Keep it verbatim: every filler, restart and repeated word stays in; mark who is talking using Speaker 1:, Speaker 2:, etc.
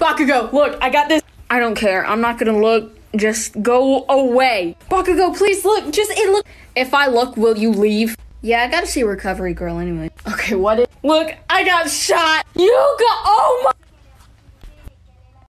Speaker 1: Bakugo, look, I got this. I don't care. I'm not gonna look. Just go away. Bakugo, please look. Just it look. If I look, will you leave? Yeah, I gotta see Recovery Girl anyway. Okay, what is... Look, I got shot. You got... Oh my...